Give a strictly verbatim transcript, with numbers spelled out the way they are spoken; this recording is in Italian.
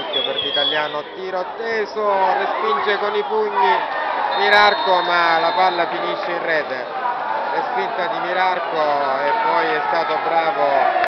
maschio per l'italiano, tiro teso, respinge con i pugni Mirarco, ma la palla finisce in rete. Respinta di Mirarco e poi è stato bravo